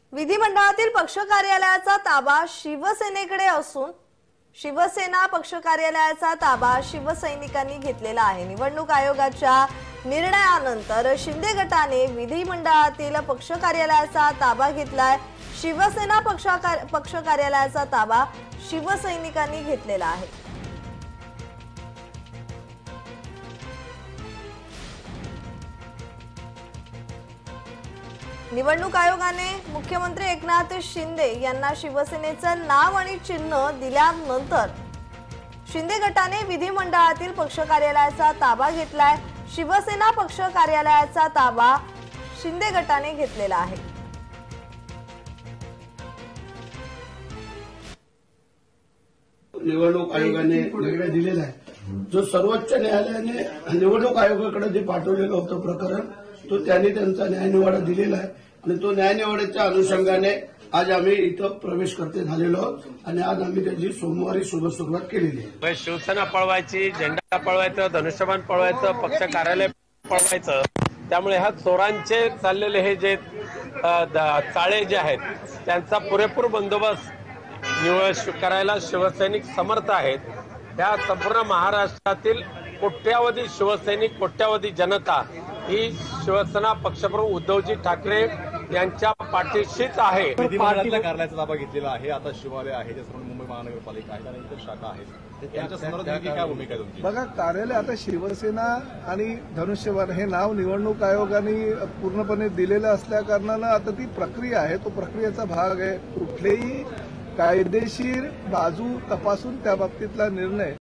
विधिमंडळातील पक्ष कार्यालयाचा ताबा शिवसेनेकडे असून शिवसेना पक्ष कार्यालयाचा ताबा शिवसैनिकांनी घेतलेला आहे। निवडणूक आयोगाच्या निर्णयानंतर शिंदे गटाने विधिमंडळातील पक्ष कार्यालयाचा ताबा घेतलाय। शिवसेना पक्ष कार्यालयाचा ताबा शिवसैनिकांनी घेतलेला आहे। निवडणूक आयोगाने मुख्यमंत्री एकनाथ शिंदे यांना शिवसेनेचं नाव आणि चिन्ह दिल्यानंतर शिंदे गटाने विधिमंडळातील पक्ष कार्यालयाचा ताबा घेतलाय। शिवसेना पक्ष कार्यालयाचा ताबा शिंदे गटाने घेतलेला आहे। निवडणूक आयोगाने निर्णय दिलेला आहे। जो सर्वोच्च न्यायालयाने निवडणूक आयोगाकडे जे पाठवलेलं होतं प्रकरण तो त्यांनी त्यांचा न्यायनिवाडा दिलेला आहे आणि तो न्यायनिवाड्याच्या अनुषंगाने आज आम्ही इथं प्रवेश करते झालेलो आहोत आणि आज आम्ही त्याची सोमवारी शुभ सुरुवात केलेली आहे। शिवसेना पळवायची, झेंडा पळवायचं, धनुष्यबाण पळवायचं, पक्ष कार्यालय पळवायचं, त्यामुळे ह्या चोरांचे चाललेले हे जे चाळे जे आहेत त्यांचा पुरेपूर बंदोबस्त करायला शिवसैनिक समर्थ आहेत। त्या संपूर्ण महाराष्ट्रातील कोट्यावधी शिवसैनिक, कोट्यावधी जनता ही शिवसेना पक्षप्रमुख उद्धवजी ठाकरे यांच्या पाठीशीच आहे। विधिमंडळातल्या कार्यालयाचा ताबा घेतलेला आहे। आता शिवालय आहे, त्याचप्रमाणे मुंबई महानगरपालिका आहे आणि इतर शाखा आहेत। त्यांच्या संदर्भात काय भूमिका आहे तुमची? बघा, कार्यालय आता शिवसेना आणि धनुष्यबाण हे नाव निवडणूक आयोगाने पूर्णपणे दिलेलं असल्या कारणानं आता ती प्रक्रिया आहे, तो प्रक्रियेचा भाग आहे। कुठलेही कायदेशीर बाजू तपासून त्या बाबतीतला निर्णय